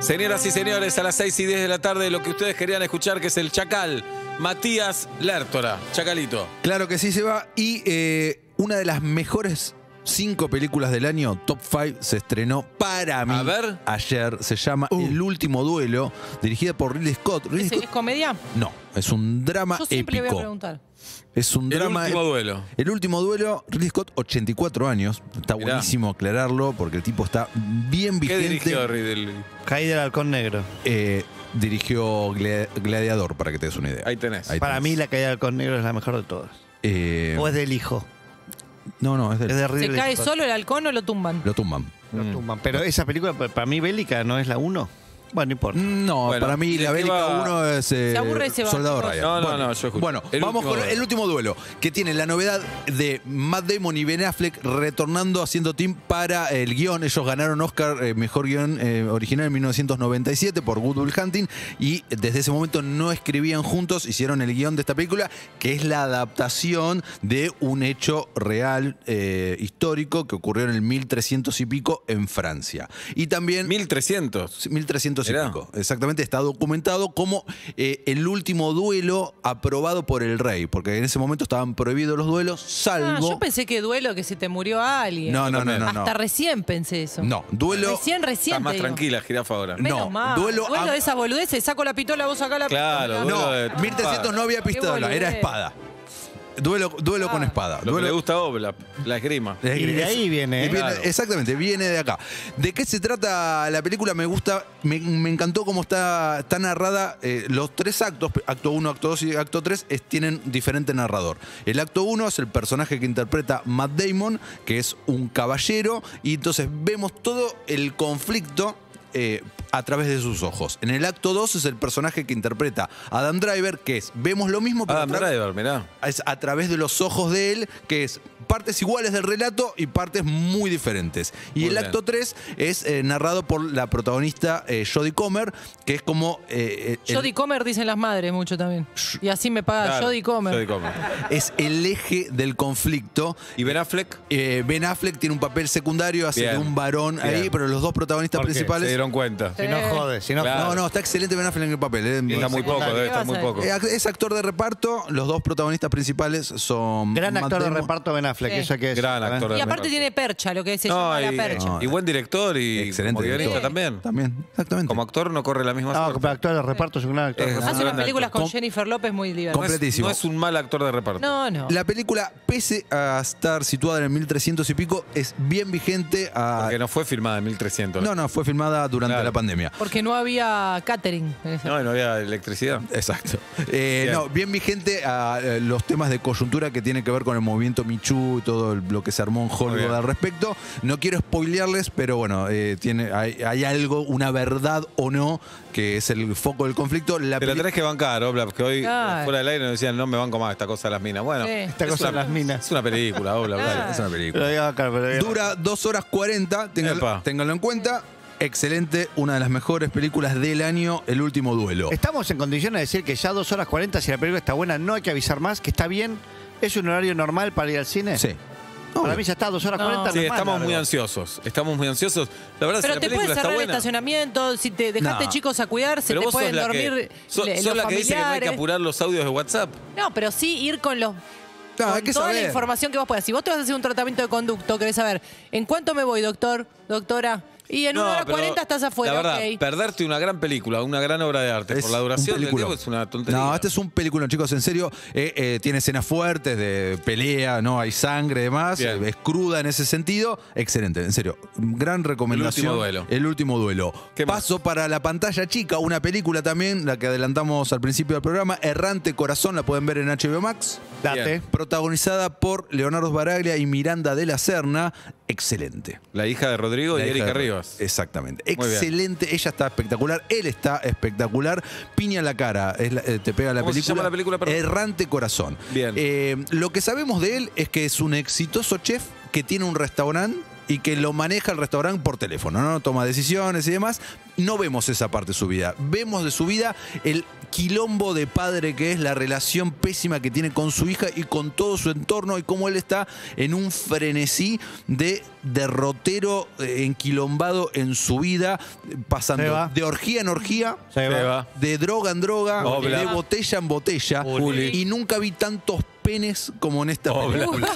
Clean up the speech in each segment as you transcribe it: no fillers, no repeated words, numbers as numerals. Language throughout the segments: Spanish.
Señoras y señores, a las 6:10 de la tarde, lo que ustedes querían escuchar, que es el Chacal, Matías Lertora. Chacalito. Claro que sí, se va. Y una de las mejores 5 películas del año, Top 5, se estrenó para mí A ver. ayer. Se llama El Último Duelo, dirigida por Ridley Scott. ¿Es comedia? No, es un drama Yo siempre le voy a épico. preguntar. Es un drama. El Último Duelo. El Último Duelo, Ridley Scott, 84 años. Está Mirá. buenísimo aclararlo porque el tipo está bien ¿Qué vigente. dirigió Ridley? Caída del Halcón Negro. Dirigió Gladiador, para que te des una idea. Ahí tenés. Ahí Para tenés. mí la Caída del Halcón Negro es la mejor de todas. O O es del hijo. No, es Es de ¿Se Ridley cae Scott. solo el halcón o lo tumban? Lo tumban. Lo tumban. Pero esa película, para mí, bélica, ¿no es la 1? Bueno, no importa. No, Bueno, para mí ¿de la qué bélica va? 1 es Se aburre y se va, Soldado chicos. Ryan. No, no, Bueno, no, yo escucho. Bueno, El vamos Último con Duelo. El Último Duelo, que tiene la novedad de Matt Damon y Ben Affleck retornando haciendo team para el guión. Ellos ganaron Oscar Mejor Guión Original en 1997 por Good Will Hunting y desde ese momento no escribían juntos, hicieron el guión de esta película, que es la adaptación de un hecho real, histórico, que ocurrió en el 1300 y pico en Francia. Y también... 1300. 1300 y Mirá. pico. Exactamente, está documentado como el último duelo aprobado por el rey, porque en ese momento estaban prohibidos los duelos, salvo... Yo pensé que duelo, que se te murió alguien. No. Hasta recién pensé eso. No, duelo... Recién. Estás más te digo. tranquila, jirafa, ahora. No, Menos mal. duelo a- de esa boludez, saco la pistola, vos sacá la Claro, pistola. duelo No, de- 1300 no había pistola, Qué era boludez. espada. Duelo con espada. Lo que le gusta a vos, la esgrima. Es- Y de ahí viene, Claro. Exactamente, viene de acá. ¿De qué se trata la película? Me gusta, me encantó cómo está narrada. Los 3 actos, acto 1, acto 2 y acto 3, tienen diferente narrador. El acto 1 es el personaje que interpreta Matt Damon, que es un caballero, y entonces vemos todo el conflicto a través de sus ojos. En el acto 2 es el personaje que interpreta Adam Driver, que es, vemos lo mismo, pero Adam Driver, mirá. es a través de los ojos de él, que es partes iguales del relato y partes muy diferentes. Y Muy el bien. acto 3 es narrado por la protagonista Jodie Comer, que es como... Jodie Comer dicen las madres mucho también. Y así me paga Claro, Jodie Comer. Jodie Comer. es el eje del conflicto. ¿Y Ben Affleck? Ben Affleck tiene un papel secundario, hace Bien, de un varón bien. ahí, pero los dos protagonistas ¿Por qué? Se principales... dieron cuenta. Si no jode, si no Claro. No, está excelente Ben Affleck en el papel. Está muy poco, debe estar ¿Qué muy vas a poco. Es actor de reparto, los dos protagonistas principales son... Gran Matt actor de Damon. reparto Ben Affleck, Sí. eso hay que decir, Gran actor de Y aparte reparto. tiene percha, lo que se No, llama la y, percha. y buen director y Excelente como guionista director. también. También, exactamente. Como actor no corre la misma No, suerte. pero actor de reparto es un gran actor. de Es- reparto. Hace unas gran películas actor. con Jennifer López muy divertidas. Completísimo. No es un mal actor de reparto. No. La película, pese a estar situada en el 1300 y pico, es bien vigente a... Porque no fue filmada en 1300. No, fue filmada durante Claro. la pandemia. Porque no había catering. No había electricidad. Exacto. No, bien vigente a los temas de coyuntura que tienen que ver con el movimiento Me Too y todo lo que se armó en Muy Hollywood bien. al respecto. No quiero spoilearles, pero bueno, hay algo, una verdad o no, que es el foco del conflicto. Te la tenés que bancar, Obla, porque hoy Claro. fuera del aire nos decían no me banco más esta cosa de las minas. Bueno, Sí. Esta es cosa de una- las minas. Es una película, Obla. Claro. Es una película. Pero diga acá, pero diga- Dura 2 horas 40, Epa. ténganlo en cuenta. Excelente, una de las mejores películas del año, El Último Duelo. Estamos en condiciones de decir que ya 2 horas 40, si la película está buena, no hay que avisar más, que está bien. ¿Es un horario normal para ir al cine? Sí. Para Obvio. mí ya está, 2 horas No. 40. Sí, no es más estamos muy largo. ansiosos. Estamos muy ansiosos. La verdad, Pero si la te película puedes está cerrar el buena. estacionamiento, si te dejaste No. chicos a cuidar, se Pero te vos sos pueden la dormir sos los la que dice que no hay que familiares. apurar los audios de WhatsApp. No, pero sí ir con los... No, con hay que toda la saber. información que vos puedas. Si vos te vas a hacer un tratamiento de conducto, querés saber, ¿en cuánto me voy, doctor? Doctora. Y en 1 hora pero 40 estás afuera, La verdad, ok. perderte una gran película, una gran obra de arte por la duración del tiempo es una tontería. No, este es un película, chicos, en serio. Tiene escenas fuertes de pelea, no hay sangre y demás. Bien. Es cruda en ese sentido. Excelente, en serio. Gran recomendación. El Último Duelo. El Último Duelo. ¿Qué más? Paso para la pantalla chica, una película también, la que adelantamos al principio del programa, Errante Corazón, la pueden ver en HBO Max. Date. Bien. Protagonizada por Leonardo Sbaraglia y Miranda de la Serna. Excelente. La hija de Rodrigo La y hija Erika de- Rivas. Exactamente. Muy bien. Excelente. Ella está espectacular. Él está espectacular. Piña en la cara. Te pega la ¿Cómo se película. llama la película, perdón? Errante Corazón. Bien. Lo que sabemos de él es que es un exitoso chef que tiene un restaurante y que lo maneja el restaurante por teléfono, ¿no? Toma decisiones y demás. No vemos esa parte de su vida. Vemos de su vida el quilombo de padre que es, la relación pésima que tiene con su hija y con todo su entorno, y cómo él está en un frenesí de derrotero enquilombado en su vida, pasando de orgía en orgía, Seba. de droga en droga, Obla. de botella en botella. Juli. Y nunca vi tantos penes como en esta película.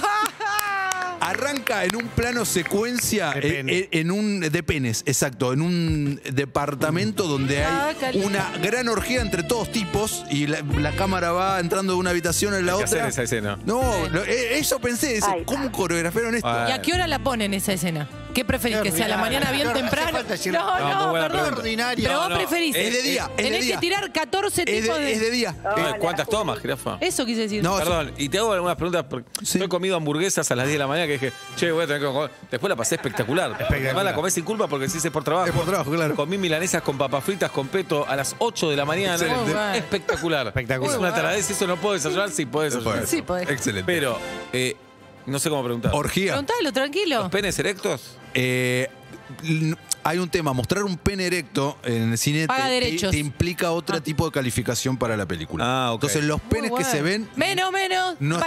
Arranca en un plano secuencia De pene. de penes, exacto, en un departamento donde hay caliente. una gran orgía entre todos tipos y la cámara va entrando de una habitación en la Hay que otra. hacer esa escena. No, eso pensé, ¿cómo coreografiaron esto? Ah. ¿Y a qué hora la ponen esa escena? ¿Qué preferís? ¿Que sea a la mañana bien No hace temprano? falta decir- No, No, muy no, buena perdón. pregunta. Ordinario. Pero vos No, no, preferís. es de día, es de Tenés día. que tirar 14 Es tipos de, es de día. ¿Cuántas tomas, jirafa? Eso quise decir. No, Perdón, y te hago algunas preguntas. Porque Sí. Yo he comido hamburguesas a las 10 de la mañana que dije, che, voy a tener que comer. Después la pasé espectacular. Además la comés sin culpa porque sí es por trabajo. Es por trabajo, claro. Comí milanesas con papas fritas con peto a las 8 de la mañana. Excelente. Muy bueno. Espectacular. Espectacular. Es una taradez, eso no puedo desayunar, sí puedo desayunar. Sí, podés. Excelente. Pero, no sé cómo preguntar. Orgía. Preguntalo, tranquilo. ¿Los penes erectos? Hay un tema, mostrar un pene erecto en el cine Paga derechos. te implica otro tipo de calificación para la película. Ah, ok. Entonces los penes Muy que bueno. se ven Menos. no,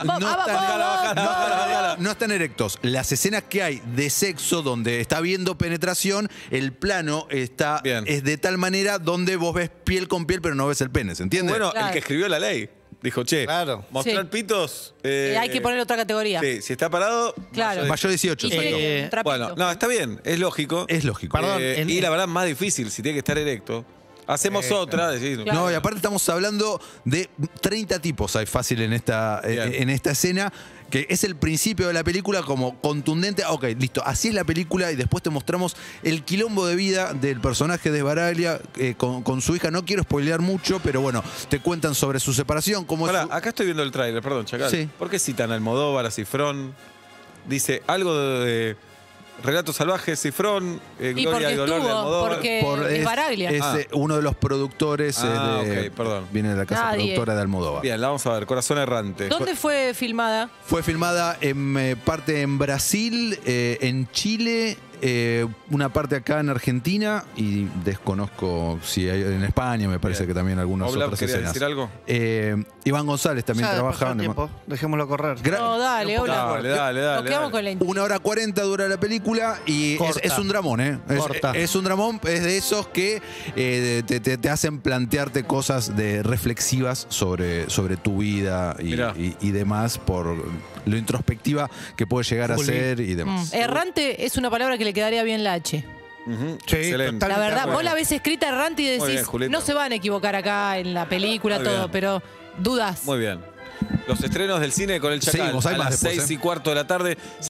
Más. no están erectos. Las escenas que hay de sexo donde está viendo penetración, el plano está Bien. es de tal manera donde vos ves piel con piel pero no ves el pene, ¿se entiende? Bueno, Claro. el que escribió la ley dijo, che, Claro. mostrar Sí. pitos. Hay que poner otra categoría. Sí, si está parado. Claro. Mayor 18. Y tiene exacto. que un trapito. Bueno, no, está bien, es lógico. Es lógico. Perdón, Y la verdad, más difícil, si tiene que estar erecto. Hacemos otra, decir. Claro. No, y aparte estamos hablando de 30 tipos hay fácil en esta escena, que es el principio de la película como contundente. Ok, listo, así es la película y después te mostramos el quilombo de vida del personaje de Sbaraglia con su hija. No quiero spoilear mucho, pero bueno, te cuentan sobre su separación, cómo es Pará, su- acá estoy viendo el tráiler, perdón, Chacal. Sí. ¿Por qué citan a Almodóvar, a Cifrón? Dice algo de Relatos Salvajes, Cifrón, Y Gloria porque y Dolor de estuvo, Almodóvar. porque es Baraglia. es, uno de los productores Ok, perdón. viene de la casa Nadie. productora de Almodóvar. Bien, la vamos a ver, Corazón Errante. ¿Dónde fue filmada? Fue filmada en parte en Brasil, en Chile, una parte acá en Argentina y desconozco si hay en España, me parece Bien. que también algunas Oblap, otras ¿quería escenas. decir algo? Iván González también Ya trabaja. pasó el tiempo. Dejémoslo correr. No, dale, hola. Dale. Nos quedamos con la 1 hora 40 dura la película y Corta. es un dramón, ¿eh? Corta. Es un dramón, es de esos que te hacen plantearte cosas reflexivas sobre tu vida Mirá. y demás por lo introspectiva que puede llegar a Juli. ser y demás. Errante es una palabra que le quedaría bien la H. Ujú, Sí, excelente. total. La verdad, bueno. vos la ves escrita errante y Muy decís, bien, Julieta. no se van a equivocar acá en la película, Muy todo, bien. pero dudas. Muy bien. Los estrenos del cine con el Chacal Seguimos, hay a más las después, 6:15 de la tarde.